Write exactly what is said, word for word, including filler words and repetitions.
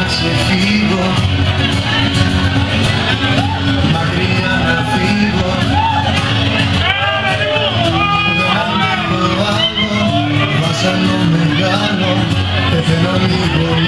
ξεφύγω, μακριά να φύγω. Δεν αντέχω άλλο, βάσανο μεγάλο, πεθαίνω λίγο